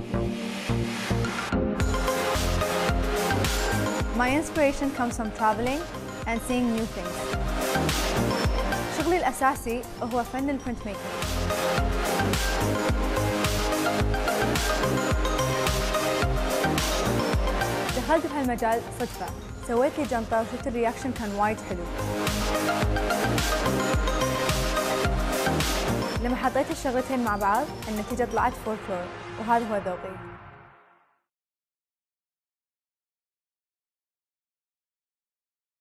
My inspiration comes from traveling and seeing new things. شغلي الأساسي هو فن البرنت ميكينج. دخلت بهالمجال صدفة، سويت لي جنطة وشفت الرياكشن كان وايد حلو. لما حطيت الشغلتين مع بعض النتيجة طلعت فولكلور، وهذا هو ذوقي.